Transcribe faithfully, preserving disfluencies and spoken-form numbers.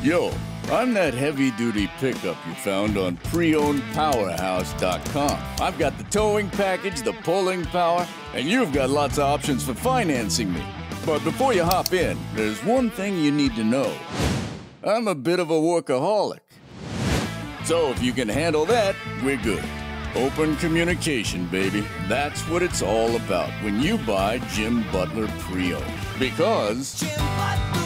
Yo, I'm that heavy-duty pickup you found on pre owned powerhouse dot com. I've got the towing package, the pulling power, and you've got lots of options for financing me. But before you hop in, there's one thing you need to know. I'm a bit of a workaholic. So if you can handle that, we're good. Open communication, baby. That's what it's all about when you buy Jim Butler Pre-Owned. Because Jim Butler